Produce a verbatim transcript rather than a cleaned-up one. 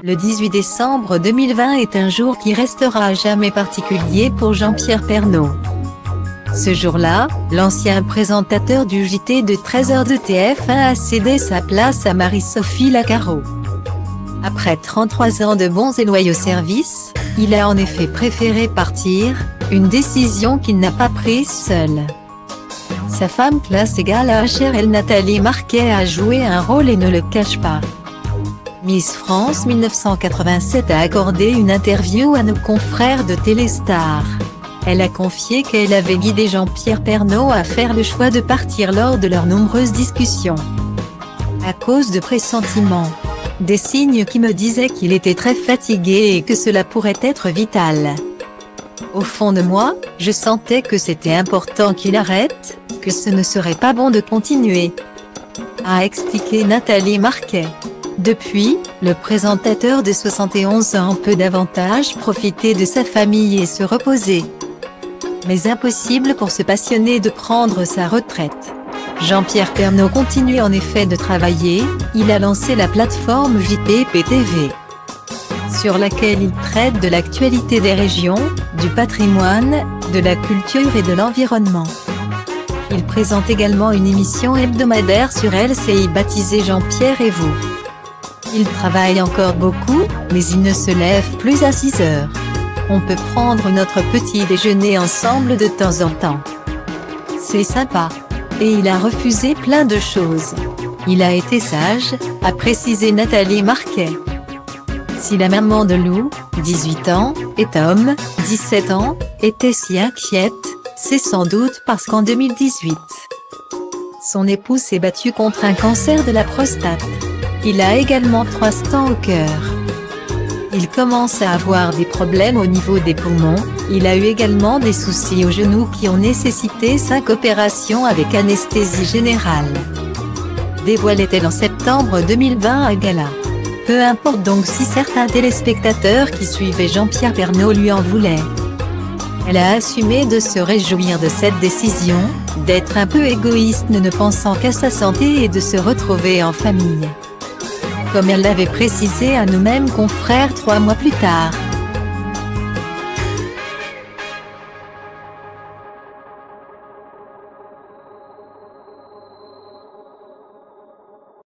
Le dix-huit décembre deux mille vingt est un jour qui restera à jamais particulier pour Jean-Pierre Pernaut. Ce jour-là, l'ancien présentateur du J T de treize heures de T F un a cédé sa place à Marie-Sophie Lacaro. Après trente-trois ans de bons et loyaux services, il a en effet préféré partir, une décision qu'il n'a pas prise seul. Sa femme classe égale H R L Nathalie Marquet a joué un rôle et ne le cache pas. Miss France mille neuf cent quatre-vingt-sept a accordé une interview à nos confrères de Téléstar. Elle a confié qu'elle avait guidé Jean-Pierre Pernaut à faire le choix de partir lors de leurs nombreuses discussions. À cause de pressentiments. Des signes qui me disaient qu'il était très fatigué et que cela pourrait être vital. Au fond de moi, je sentais que c'était important qu'il arrête, que ce ne serait pas bon de continuer. A expliqué Nathalie Marquet. Depuis, le présentateur de soixante et onze ans peut davantage profiter de sa famille et se reposer. Mais impossible pour ce passionné de prendre sa retraite. Jean-Pierre Pernaut continue en effet de travailler, il a lancé la plateforme J P P T V, sur laquelle il traite de l'actualité des régions, du patrimoine, de la culture et de l'environnement. Il présente également une émission hebdomadaire sur L C I baptisée Jean-Pierre et vous. Il travaille encore beaucoup, mais il ne se lève plus à six heures. On peut prendre notre petit déjeuner ensemble de temps en temps. C'est sympa. Et il a refusé plein de choses. Il a été sage, a précisé Nathalie Marquet. Si la maman de Lou, dix-huit ans, et Tom, dix-sept ans, était si inquiète, c'est sans doute parce qu'en deux mille dix-huit, son époux s'est battu contre un cancer de la prostate. Il a également trois stents au cœur. Il commence à avoir des problèmes au niveau des poumons, il a eu également des soucis au genou qui ont nécessité cinq opérations avec anesthésie générale. Dévoilait-elle en septembre deux mille vingt à Gala. Peu importe donc si certains téléspectateurs qui suivaient Jean-Pierre Pernaut lui en voulaient. Elle a assumé de se réjouir de cette décision, d'être un peu égoïste ne pensant qu'à sa santé et de se retrouver en famille. Comme elle l'avait précisé à nous-mêmes confrères trois mois plus tard.